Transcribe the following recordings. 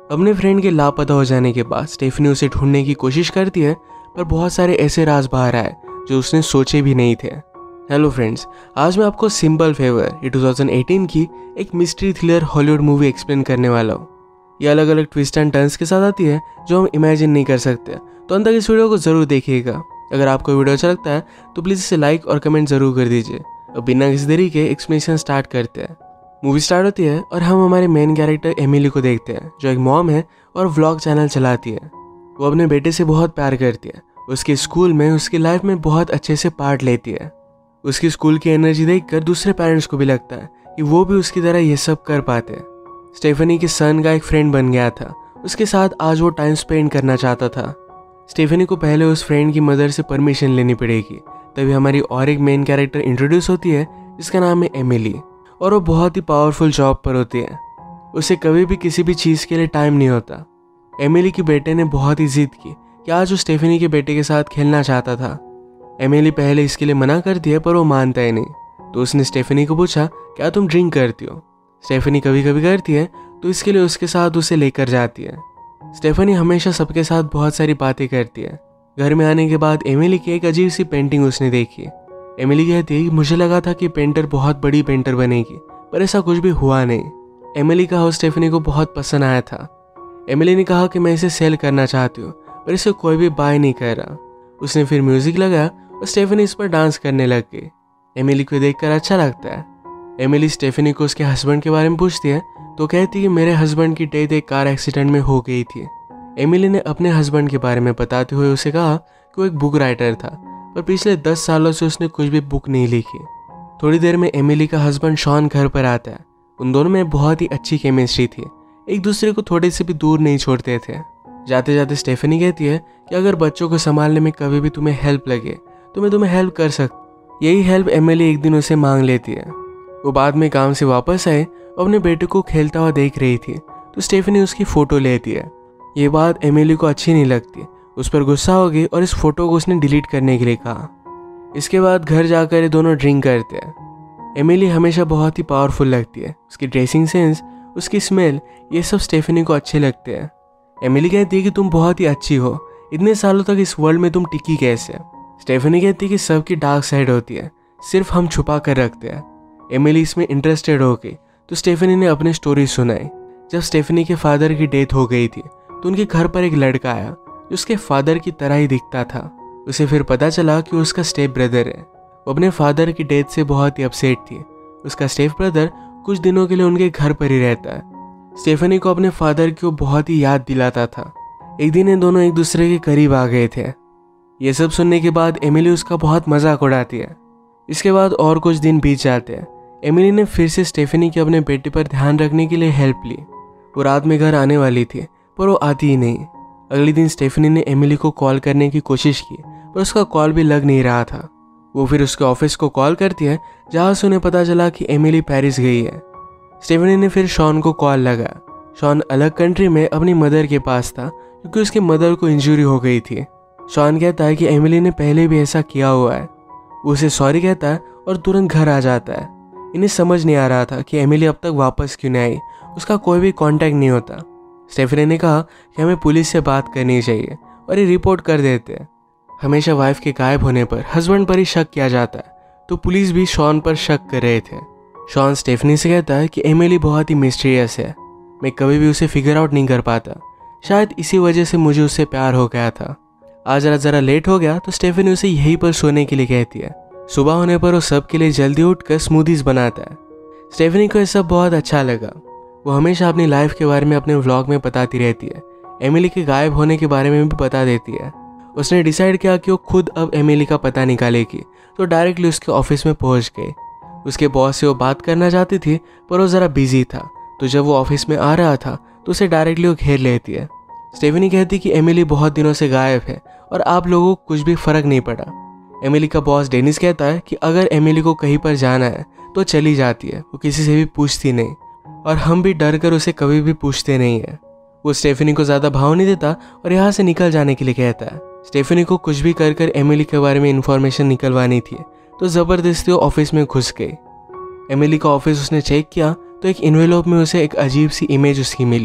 अपने फ्रेंड के लापता हो जाने के बाद स्टेफनी उसे ढूंढने की कोशिश करती है, पर बहुत सारे ऐसे राज बाहर आए जो उसने सोचे भी नहीं थे। हेलो फ्रेंड्स, आज मैं आपको सिंपल फेवर ये 2018 की एक mystery thriller Hollywood movie explain करने वाला हूँ। ये अलग अलग ट्विस्ट एंड टर्न्स के साथ आती है जो हम इमेजिन नहीं कर सकते, तो अंत तक इस वीडियो को जरूर देखिएगा। अगर आपको वीडियो अच्छा लगता है तो प्लीज़ इसे लाइक और कमेंट जरूर कर दीजिए। अब बिना किसी देरी के एक्सप्लेनेशन स्टार्ट करते हैं। मूवी स्टार्ट होती है और हम हमारे मेन कैरेक्टर एमिली को देखते हैं, जो एक मॉम है और व्लॉग चैनल चलाती है। वो अपने बेटे से बहुत प्यार करती है। उसके स्कूल में उसकी लाइफ में बहुत अच्छे से पार्ट लेती है। उसकी स्कूल की एनर्जी देखकर दूसरे पेरेंट्स को भी लगता है कि वो भी उसकी तरह ये सब कर पाते हैं। स्टेफनी के सन का एक फ्रेंड बन गया था, उसके साथ आज वो टाइम स्पेंड करना चाहता था। स्टेफनी को पहले उस फ्रेंड की मदर से परमिशन लेनी पड़ेगी, तभी हमारी और एक मेन कैरेक्टर इंट्रोड्यूस होती है जिसका नाम है एमिली, और वो बहुत ही पावरफुल जॉब पर होती है। उसे कभी भी किसी भी चीज़ के लिए टाइम नहीं होता। एमिली के बेटे ने बहुत ही जिद की कि आज वो स्टेफनी के बेटे के साथ खेलना चाहता था। एमिली पहले इसके लिए मना करती है, पर वो मानता ही नहीं। तो उसने स्टेफनी को पूछा, क्या तुम ड्रिंक करती हो? स्टेफनी कभी कभी करती है, तो इसके लिए उसके साथ उसे लेकर जाती है। स्टेफनी हमेशा सबके साथ बहुत सारी बातें करती है। घर में आने के बाद एमिली की एक अजीब सी पेंटिंग उसने देखी। एमिली कहती है कि मुझे लगा था कि पेंटर बहुत बड़ी पेंटर बनेगी, पर ऐसा कुछ भी हुआ नहीं। एमिली का हाउस स्टेफनी को बहुत पसंद आया था। एमिली ने कहा कि मैं इसे सेल करना चाहती हूँ, पर इसे कोई भी बाय नहीं कर रहा। उसने फिर म्यूजिक लगाया और स्टेफनी इस पर डांस करने लग गई। एमिली को देखकर अच्छा लगता है। एमिली स्टेफनी को उसके हस्बैंड के बारे में पूछती है, तो कहती है कि मेरे हस्बैंड की डेथ एक कार एक्सीडेंट में हो गई थी। एमिली ने अपने हस्बैंड के बारे में बताते हुए उसे कहा कि वो एक बुक राइटर था, पर पिछले 10 सालों से उसने कुछ भी बुक नहीं लिखी। थोड़ी देर में एमिली का हस्बैंड शॉन घर पर आता है। उन दोनों में बहुत ही अच्छी केमिस्ट्री थी, एक दूसरे को थोड़े से भी दूर नहीं छोड़ते थे। जाते जाते स्टेफनी कहती है कि अगर बच्चों को संभालने में कभी भी तुम्हें हेल्प लगे तो मैं तुम्हें हेल्प कर सकती। यही हेल्प एमिली एक दिन उसे मांग लेती है। वो बाद में काम से वापस आए और अपने बेटे को खेलता हुआ देख रही थी, तो स्टेफनी उसकी फ़ोटो लेती है। ये बात एमिली को अच्छी नहीं लगती, उस पर गुस्सा हो गई और इस फोटो को उसने डिलीट करने के लिए कहा। इसके बाद घर जाकर ये दोनों ड्रिंक करते हैं। एमिली हमेशा बहुत ही पावरफुल लगती है। उसकी ड्रेसिंग सेंस, उसकी स्मेल, ये सब स्टेफनी को अच्छे लगते हैं। एमिली कहती है कि तुम बहुत ही अच्छी हो, इतने सालों तक इस वर्ल्ड में तुम टिकी कैसे? स्टेफनी कहती है कि सबकी डार्क साइड होती है, सिर्फ हम छुपा कर रखते हैं। एमिली इसमें इंटरेस्टेड हो गई, तो स्टेफनी ने अपनी स्टोरी सुनाई। जब स्टेफनी के फादर की डेथ हो गई थी तो उनके घर पर एक लड़का आया जो उसके फादर की तरह ही दिखता था। उसे फिर पता चला कि उसका स्टेप ब्रदर है। वो अपने फादर की डेथ से बहुत ही अपसेट थी। उसका स्टेप ब्रदर कुछ दिनों के लिए उनके घर पर ही रहता है। स्टेफनी को अपने फादर की वो बहुत ही याद दिलाता था। एक दिन ये दोनों एक दूसरे के करीब आ गए थे। ये सब सुनने के बाद एमिली उसका बहुत मजाक उड़ाती है। इसके बाद और कुछ दिन बीत जाते हैं। एमिली ने फिर से स्टेफनी के अपने बेटे पर ध्यान रखने के लिए हेल्प ली। वो रात में घर आने वाली थी, पर वो आती ही नहीं। अगले दिन स्टेफनी ने एमिली को कॉल करने की कोशिश की, पर उसका कॉल भी लग नहीं रहा था। वो फिर उसके ऑफिस को कॉल करती है, जहाँ से उन्हें पता चला कि एमिली पेरिस गई है। स्टेफनी ने फिर शॉन को कॉल लगाया। शॉन अलग कंट्री में अपनी मदर के पास था, क्योंकि उसकी मदर को इंजरी हो गई थी। शॉन कहता है कि एमिली ने पहले भी ऐसा किया हुआ है। वो उसे सॉरी कहता है और तुरंत घर आ जाता है। इन्हें समझ नहीं आ रहा था कि एमिली अब तक वापस क्यों नहीं आई। उसका कोई भी कांटेक्ट नहीं होता। स्टेफनी ने कहा कि हमें पुलिस से बात करनी चाहिए और ये रिपोर्ट कर देते हैं। हमेशा वाइफ के गायब होने पर हस्बैंड पर ही शक किया जाता है, तो पुलिस भी शॉन पर शक कर रहे थे। शॉन स्टेफनी से कहता है कि एमिली बहुत ही मिस्टीरियस है, मैं कभी भी उसे फिगर आउट नहीं कर पाता। शायद इसी वजह से मुझे उससे प्यार हो गया था। आज रात ज़रा लेट हो गया तो स्टेफनी उसे यहीं पर सोने के लिए कहती है। सुबह होने पर वो सबके लिए जल्दी उठकर स्मूदीज बनाता है। स्टेफनी को यह सब बहुत अच्छा लगा। वो हमेशा अपनी लाइफ के बारे में अपने व्लॉग में बताती रहती है। एमिली के गायब होने के बारे में भी बता देती है। उसने डिसाइड किया कि वो खुद अब एमिली का पता निकालेगी, तो डायरेक्टली उसके ऑफिस में पहुंच गई। उसके बॉस से वो बात करना चाहती थी, पर वो ज़रा बिजी था। तो जब वो ऑफिस में आ रहा था तो उसे डायरेक्टली वो घेर लेती है। स्टेफनी कहती कि एमिली बहुत दिनों से गायब है और आप लोगों को कुछ भी फर्क नहीं पड़ा। एमिली का बॉस डेनिस कहता है कि अगर एमिली को कहीं पर जाना है तो चली जाती है, वो किसी से भी पूछती नहीं, और हम भी डर कर उसे कभी भी पूछते नहीं है। वो स्टेफनी को ज़्यादा भाव नहीं देता और यहाँ से निकल जाने के लिए कहता है। स्टेफनी को कुछ भी कर एमिली के बारे में इन्फॉर्मेशन निकलवानी थी, तो ज़बरदस्ती वो ऑफिस में घुस गई। एमिली का ऑफिस उसने चेक किया तो एक इन्वेलॉप में उसे एक अजीब सी इमेज उसकी मिली।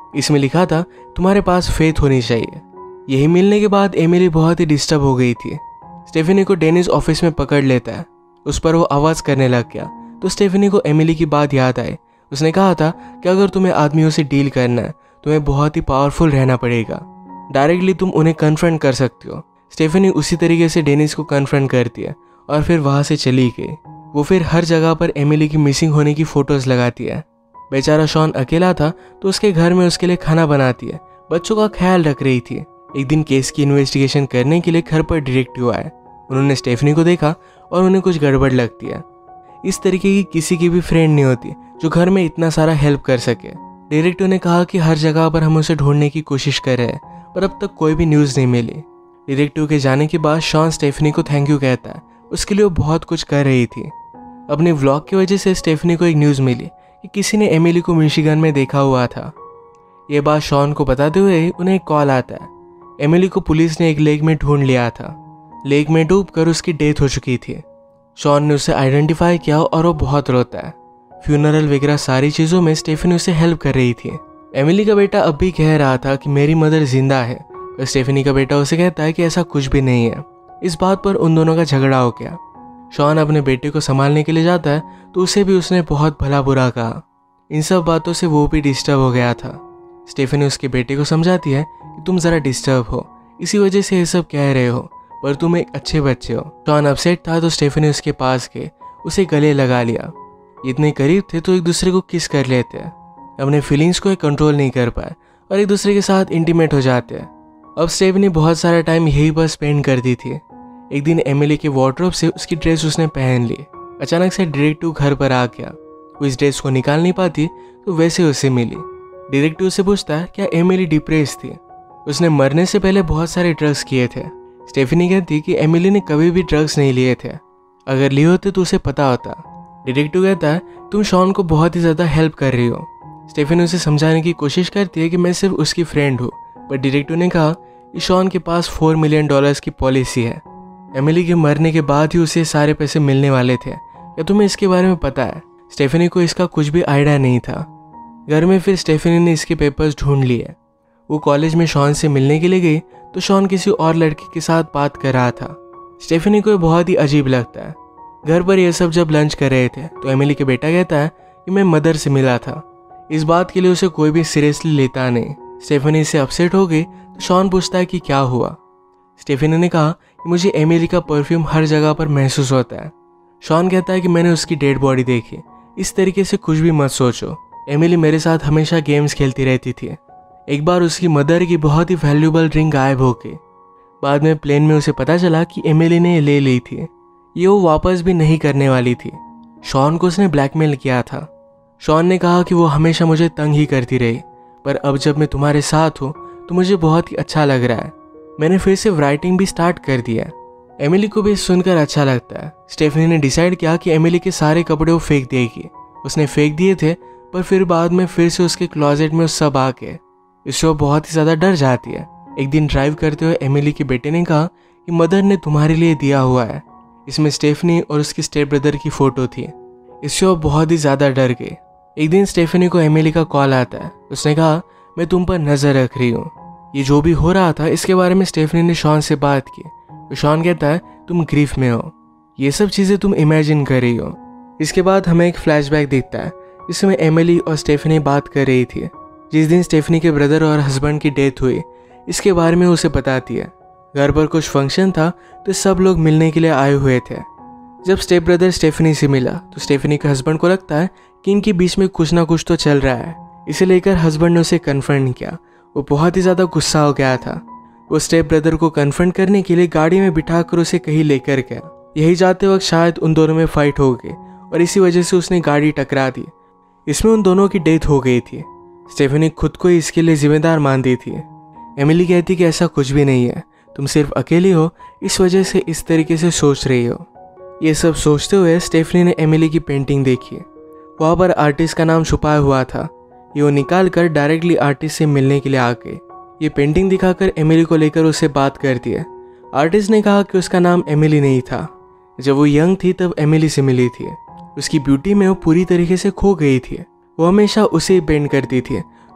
इसमें लिखा था तुम्हारे पास फेथ होनी चाहिए। यही मिलने के बाद एमिली बहुत ही डिस्टर्ब हो गई थी। स्टेफनी को डेनिस ऑफिस में पकड़ लेता है। उस पर वो आवाज़ करने लग गया तो स्टेफनी को एमिली की बात याद आई। उसने कहा था कि अगर तुम्हें आदमियों से डील करना है तुम्हें बहुत ही पावरफुल रहना पड़ेगा। डायरेक्टली तुम उन्हें कन्फ्रंट कर सकते हो। स्टेफनी उसी तरीके से डेनिस को कन्फ्रंट करती है और फिर वहाँ से चली गई। वो फिर हर जगह पर एमिली की मिसिंग होने की फ़ोटोज़ लगाती है। बेचारा शॉन अकेला था तो उसके घर में उसके लिए खाना बनाती है, बच्चों का ख्याल रख रही थी। एक दिन केस की इन्वेस्टिगेशन करने के लिए घर पर डिटेक्टिव आए। उन्होंने स्टेफनी को देखा और उन्हें कुछ गड़बड़ लगती है। इस तरीके की किसी की भी फ्रेंड नहीं होती जो घर में इतना सारा हेल्प कर सके। डिटेक्टिव ने कहा कि हर जगह पर हम उसे ढूंढने की कोशिश कर रहे हैं पर अब तक कोई भी न्यूज़ नहीं मिली। डिटेक्टिव के जाने के बाद शॉन स्टेफनी को थैंक यू कहता है, उसके लिए वो बहुत कुछ कर रही थी। अपने व्लॉग की वजह से स्टेफनी को एक न्यूज़ मिली कि किसी ने एमिली को मिशिगन में देखा हुआ था। ये बात शॉन को बताते हुए उन्हें एक कॉल आता है। एमिली को पुलिस ने एक लेक में ढूंढ लिया था। लेक में डूबकर उसकी डेथ हो चुकी थी। शॉन ने उसे आइडेंटिफाई किया और वो बहुत रोता है। फ्यूनरल वगैरह सारी चीज़ों में स्टेफनी उसे हेल्प कर रही थी। एमिली का बेटा अब भी कह रहा था कि मेरी मदर जिंदा है, पर स्टेफनी का बेटा उसे कहता है कि ऐसा कुछ भी नहीं है। इस बात पर उन दोनों का झगड़ा हो गया। शॉन अपने बेटे को संभालने के लिए जाता है तो उसे भी उसने बहुत भला बुरा कहा। इन सब बातों से वो भी डिस्टर्ब हो गया था। स्टेफनी उसके बेटे को समझाती है कि तुम ज़रा डिस्टर्ब हो, इसी वजह से ये सब कह रहे हो, पर तुम एक अच्छे बच्चे हो। शॉन अपसेट था तो स्टेफनी उसके पास गए, उसे गले लगा लिया। इतने करीब थे तो एक दूसरे को किस कर लेते हैं। अपने फीलिंग्स को कंट्रोल नहीं कर पाए और एक दूसरे के साथ इंटीमेट हो जाते हैं। अब स्टेफनी बहुत सारा टाइम यही पर स्पेंड करती थी। एक दिन एमिली के वार्डरोब से उसकी ड्रेस उसने पहन ली। अचानक से डिटेक्टिव घर पर आ गया। वो इस ड्रेस को निकाल नहीं पाती तो वैसे उसे मिली। डिटेक्टिव से पूछता है क्या एमिली डिप्रेस थी। उसने मरने से पहले बहुत सारे ड्रग्स किए थे। स्टेफनी कहती कि एमिली ने कभी भी ड्रग्स नहीं लिए थे, अगर लिए होते तो उसे पता होता। डिटेक्टिव कहता है तुम शॉन को बहुत ही ज़्यादा हेल्प कर रही हो। स्टेफनी उसे समझाने की कोशिश करती है कि मैं सिर्फ उसकी फ्रेंड हूँ, पर डिटेक्टिव ने कहा कि शॉन के पास $4 मिलियन की पॉलिसी है। एमिली के मरने के बाद ही उसे सारे पैसे मिलने वाले थे। क्या तुम्हें इसके बारे में पता है? स्टेफनी को इसका कुछ भी आइडिया नहीं था। घर में फिर स्टेफनी ने इसके पेपर्स ढूंढ लिए। वो कॉलेज में शॉन से मिलने के लिए गई तो शॉन किसी और लड़के के साथ बात कर रहा था। स्टेफनी को ये बहुत ही अजीब लगता है। घर पर ये सब जब लंच कर रहे थे तो एमिली के बेटा कहता है कि मैं मदर से मिला था। इस बात के लिए उसे कोई भी सीरियसली लेता नहीं। स्टेफनी से अपसेट हो गई तो शॉन पूछता है कि क्या हुआ। स्टेफनी ने कहा कि मुझे एमिली का परफ्यूम हर जगह पर महसूस होता है। शॉन कहता है कि मैंने उसकी डेड बॉडी देखी। इस तरीके से कुछ भी मत सोचो। एमिली मेरे साथ हमेशा गेम्स खेलती रहती थी। एक बार उसकी मदर की बहुत ही वैल्यूबल रिंग गायब हो गई। बाद में प्लेन में उसे पता चला कि एमिली ने ले ली थी। ये वो वापस भी नहीं करने वाली थी। शॉन को उसने ब्लैकमेल किया था। शॉन ने कहा कि वो हमेशा मुझे तंग ही करती रही, पर अब जब मैं तुम्हारे साथ हूँ तो मुझे बहुत ही अच्छा लग रहा है। मैंने फिर से राइटिंग भी स्टार्ट कर दिया। एमिली को भी सुनकर अच्छा लगता है। स्टेफनी ने डिसाइड किया कि एमिली के सारे कपड़े वो फेंक देगी। उसने फेंक दिए थे, पर फिर बाद में फिर से उसके क्लोजेट में सब आ गए। इससे वो बहुत ही ज़्यादा डर जाती है। एक दिन ड्राइव करते हुए एमिली के बेटे ने कहा कि मदर ने तुम्हारे लिए दिया हुआ है। इसमें स्टेफनी और उसकी स्टेप ब्रदर की फ़ोटो थी। इससे वो बहुत ही ज़्यादा डर गई। एक दिन स्टेफनी को एमिली का कॉल आता है। उसने कहा मैं तुम पर नज़र रख रही हूँ। ये जो भी हो रहा था इसके बारे में स्टेफनी ने शॉन से बात की। तो शॉन कहता है तुम ग्रीफ में हो, ये सब चीज़ें तुम इमेजिन कर रही हो। इसके बाद हमें एक फ्लैशबैक दिखता है जिसमें एमिली और स्टेफनी बात कर रही थी। जिस दिन स्टेफनी के ब्रदर और हस्बैंड की डेथ हुई इसके बारे में उसे बताती है। घर पर कुछ फंक्शन था तो सब लोग मिलने के लिए आए हुए थे। जब स्टेप ब्रदर स्टेफनी से मिला तो स्टेफनी के हस्बैंड को लगता है कि इनके बीच में कुछ ना कुछ तो चल रहा है। इसे लेकर हस्बैंड ने उसे कन्फ्रंट किया। वो बहुत ही ज़्यादा गुस्सा हो गया था। वो स्टेप ब्रदर को कन्फ्रंट करने के लिए गाड़ी में बिठाकर उसे कहीं लेकर गया। यही जाते वक्त शायद उन दोनों में फाइट हो गई और इसी वजह से उसने गाड़ी टकरा दी। इसमें उन दोनों की डेथ हो गई थी। स्टेफनी खुद को इसके लिए जिम्मेदार मानती थी। एमिली कहती कि ऐसा कुछ भी नहीं है, तुम सिर्फ अकेली हो, इस वजह से इस तरीके से सोच रही हो। ये सब सोचते हुए स्टेफनी ने एमिली की पेंटिंग देखी। वहाँ पर आर्टिस्ट का नाम छुपाया हुआ था। ये वो निकाल कर डायरेक्टली आर्टिस्ट से मिलने के लिए आ गए। ये पेंटिंग दिखाकर एमिली को लेकर उससे बात करती है। आर्टिस्ट ने कहा कि उसका नाम एमिली नहीं था। जब वो यंग थी तब एमिली से मिली थी। उसकी ब्यूटी में वो पूरी तरीके से खो गई थी। वो हमेशा उसे ही पेंट करती थी।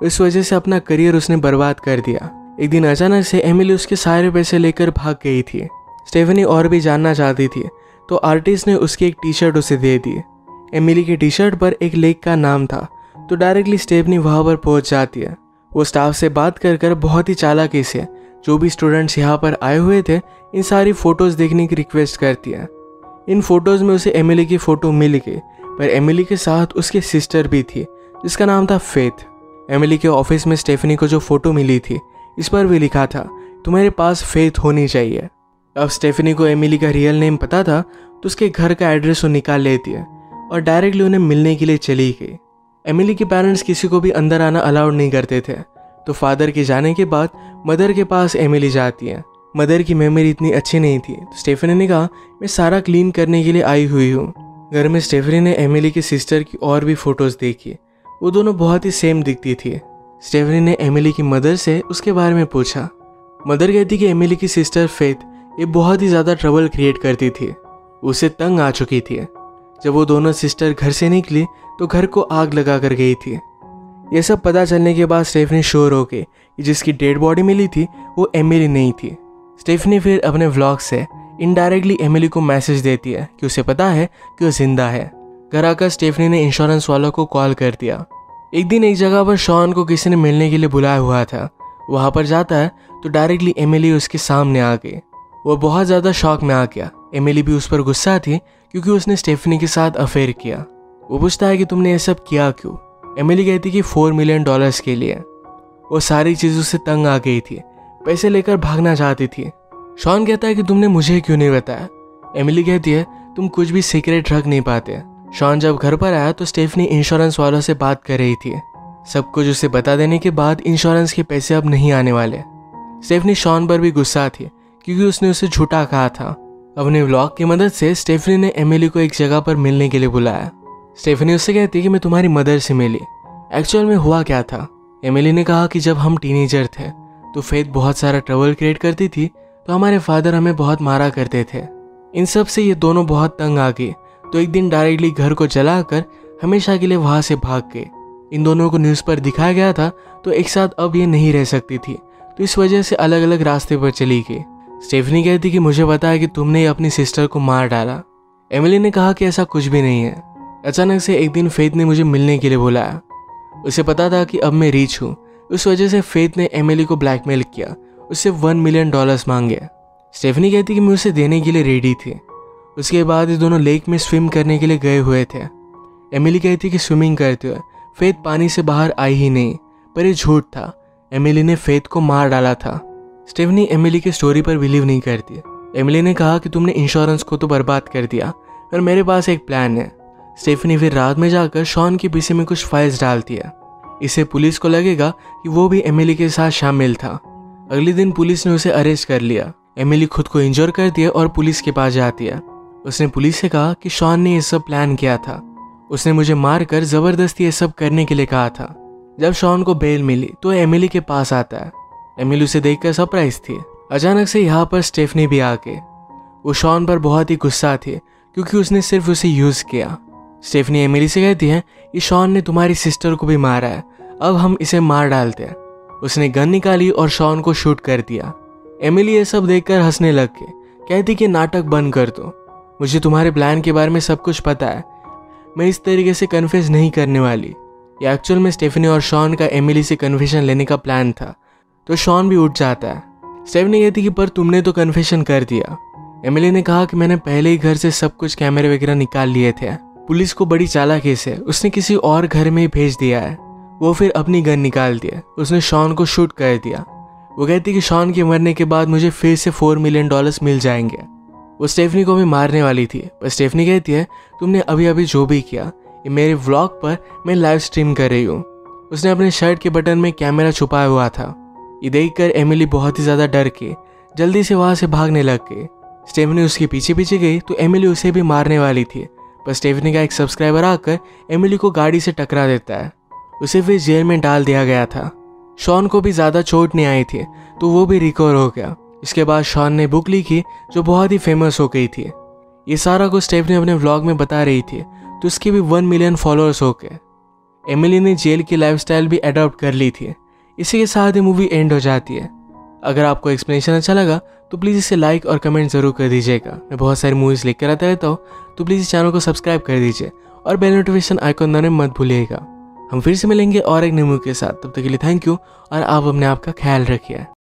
इस वजह से अपना करियर उसने बर्बाद कर दिया। एक दिन अचानक से एमिली उसके सारे पैसे लेकर भाग गई थी। स्टेफनी और भी जानना चाहती थी तो आर्टिस्ट ने उसकी एक टी शर्ट उसे दे दी। एमिली की टी शर्ट पर एक लेक का नाम था तो डायरेक्टली स्टेफनी वहाँ पर पहुँच जाती है। वो स्टाफ से बात कर बहुत ही चालाकी से जो भी स्टूडेंट्स यहाँ पर आए हुए थे इन सारी फ़ोटोज़ देखने की रिक्वेस्ट करती है। इन फ़ोटोज़ में उसे एमिली की फ़ोटो मिल गई, पर एमिली के साथ उसकी सिस्टर भी थी जिसका नाम था फेथ। एमिली के ऑफिस में स्टेफनी को जो फ़ोटो मिली थी इस पर भी लिखा था तुम्हारे पास फेथ होनी चाहिए। अब स्टेफनी को एमिली का रियल नेम पता था तो उसके घर का एड्रेस वो निकाल लेती है और डायरेक्टली उन्हें मिलने के लिए चली गई। एमिली के पेरेंट्स किसी को भी अंदर आना अलाउड नहीं करते थे तो फादर के जाने के बाद मदर के पास एमिली जाती है। मदर की मेमोरी इतनी अच्छी नहीं थी तो स्टेफनी ने कहा मैं सारा क्लीन करने के लिए आई हुई हूँ। घर में स्टेफनी ने एमिली की सिस्टर की और भी फ़ोटोज़ देखी, वो दोनों बहुत ही सेम दिखती थी। स्टेफनी ने एमिली की मदर से उसके बारे में पूछा। मदर कहती कि एमिली की सिस्टर फेथ ये बहुत ही ज़्यादा ट्रबल क्रिएट करती थी, उसे तंग आ चुकी थी। जब वो दोनों सिस्टर घर से निकली तो घर को आग लगा कर गई थी। ये सब पता चलने के बाद स्टेफनी श्योर हो गई कि जिसकी डेड बॉडी मिली थी वो एमिली नहीं थी। स्टेफनी फिर अपने व्लॉग से इनडायरेक्टली एमिली को मैसेज देती है कि उसे पता है कि वो जिंदा है। घर आकर स्टेफनी ने इंश्योरेंस वालों को कॉल कर दिया। एक दिन एक जगह पर शॉन को किसी ने मिलने के लिए बुलाया हुआ था। वहाँ पर जाता है तो डायरेक्टली एमिली उसके सामने आ गई। वो बहुत ज़्यादा शॉक में आ गया। एमिली भी उस पर गुस्सा थी क्योंकि उसने स्टेफनी के साथ अफेयर किया। वो पूछता है कि तुमने ये सब किया क्यों। एमिली कहती कि $4 मिलियन के लिए। वो सारी चीज़ों से तंग आ गई थी, पैसे लेकर भागना चाहती थी। शॉन कहता है कि तुमने मुझे क्यों नहीं बताया। एमिली कहती है तुम कुछ भी सीक्रेट रख नहीं पाते। शॉन जब घर पर आया तो स्टेफनी इंश्योरेंस वालों से बात कर रही थी। सब कुछ उसे बता देने के बाद इंश्योरेंस के पैसे अब नहीं आने वाले। स्टेफनी शॉन पर भी गुस्सा थी क्योंकि उसने उसे झूठा कहा था। अपने व्लॉग की मदद से स्टेफनी ने एमिली को एक जगह पर मिलने के लिए बुलाया। स्टेफनी उससे कहती कि मैं तुम्हारी मदर से मिली, एक्चुअल में हुआ क्या था। एमिली ने कहा कि जब हम टीनेजर थे तो फेथ बहुत सारा ट्रबल क्रिएट करती थी तो हमारे फादर हमें बहुत मारा करते थे। इन सब से ये दोनों बहुत तंग आ गए तो एक दिन डायरेक्टली घर को जलाकर हमेशा के लिए वहाँ से भाग गए। इन दोनों को न्यूज़ पर दिखाया गया था तो एक साथ अब ये नहीं रह सकती थी तो इस वजह से अलग अलग रास्ते पर चली गई। स्टेफनी कहती कि मुझे पता है कि तुमने अपनी सिस्टर को मार डाला। एमिली ने कहा कि ऐसा कुछ भी नहीं है। अचानक से एक दिन फेथ ने मुझे मिलने के लिए बुलाया। उसे पता था कि अब मैं रीच हूँ, उस वजह से फेथ ने एमिली को ब्लैकमेल किया, उससे $1 मिलियन मांगे। स्टेफनी कहती कि मैं उसे देने के लिए रेडी थी। उसके बाद ये दोनों लेक में स्विम करने के लिए गए हुए थे। एमिली कहती कि स्विमिंग करते हुए फेथ पानी से बाहर आई ही नहीं, पर ये झूठ था। एमिली ने फेथ को मार डाला था। स्टेफनी एमिली की स्टोरी पर बिलीव नहीं करती। एमिली ने कहा कि तुमने इंश्योरेंस को तो बर्बाद कर दिया, पर मेरे पास एक प्लान है। स्टेफनी फिर रात में जाकर शॉन के पीछे में कुछ फाइल्स डालती है। इससे पुलिस को लगेगा कि वो भी एमिली के साथ शामिल था। अगले दिन पुलिस ने उसे अरेस्ट कर लिया। एमिली खुद को इंजोर करती है और पुलिस के पास जाती है। उसने पुलिस से कहा कि शॉन ने ये सब प्लान किया था, उसने मुझे मारकर जबरदस्ती ये सब करने के लिए कहा था। जब शॉन को बेल मिली तो एमिली के पास आता है। एमिली उसे देखकर सरप्राइज थी। अचानक से यहाँ पर स्टेफनी भी आ गई। वो शॉन पर बहुत ही गुस्सा थी क्योंकि उसने सिर्फ उसे यूज किया। स्टेफनी एमिली से कहती है कि शॉन ने तुम्हारी सिस्टर को भी मारा है, अब हम इसे मार डालते हैं। उसने गन निकाली और शॉन को शूट कर दिया। एमिली ये सब देखकर हंसने लग गई, कहती कि नाटक बंद कर दो, मुझे तुम्हारे प्लान के बारे में सब कुछ पता है, मैं इस तरीके से कन्फेस नहीं करने वाली। ये एक्चुअल में स्टेफनी और शॉन का एमिली से कन्फेशन लेने का प्लान था। तो शॉन भी उठ जाता है। स्टेफनी कहती कि पर तुमने तो कन्फेशन कर दिया। एमिली ने कहा कि मैंने पहले ही घर से सब कुछ कैमरे वगैरह निकाल लिए थे। पुलिस को बड़ी चालाकी से उसने किसी और घर में ही भेज दिया है। वो फिर अपनी गन निकाल दिया, उसने शॉन को शूट कर दिया। वो कहती कि शॉन के मरने के बाद मुझे फिर से $4 मिलियन मिल जाएंगे। वो स्टेफनी को भी मारने वाली थी, पर स्टेफनी कहती है तुमने अभी अभी जो भी किया ये मेरे व्लॉग पर मैं लाइव स्ट्रीम कर रही हूँ। उसने अपने शर्ट के बटन में कैमरा छुपाया हुआ था। ये देखकर एमिली बहुत ही ज़्यादा डर के जल्दी से वहाँ से भागने लग गई। स्टेफनी उसके पीछे पीछे गई तो एमिली उसे भी मारने वाली थी, पर स्टेफनी का एक सब्सक्राइबर आकर एमिली को गाड़ी से टकरा देता है। उसे फिर जेल में डाल दिया गया था। शॉन को भी ज़्यादा चोट नहीं आई थी तो वो भी रिकवर हो गया। इसके बाद शॉन ने बुक लिखी जो बहुत ही फेमस हो गई थी। ये सारा कुछ स्टेफनी अपने व्लॉग में बता रही थी तो उसके भी 1 मिलियन फॉलोअर्स हो गए। एमिली ने जेल की लाइफस्टाइल भी अडॉप्ट कर ली थी। इसी के साथ ही मूवी एंड हो जाती है। अगर आपको एक्सप्लेनेशन अच्छा लगा तो प्लीज़ इसे लाइक और कमेंट ज़रूर कर दीजिएगा। मैं बहुत सारी मूवीज़ लेकर आता रहता हूँ, तो प्लीज़ इस चैनल को सब्सक्राइब कर दीजिए और बेल नोटिफिकेशन आइकन दबाना मत भूलिएगा। हम फिर से मिलेंगे और एक नई मूवी के साथ। तब तक के लिए थैंक यू और आप अपने आप का ख्याल रखिए।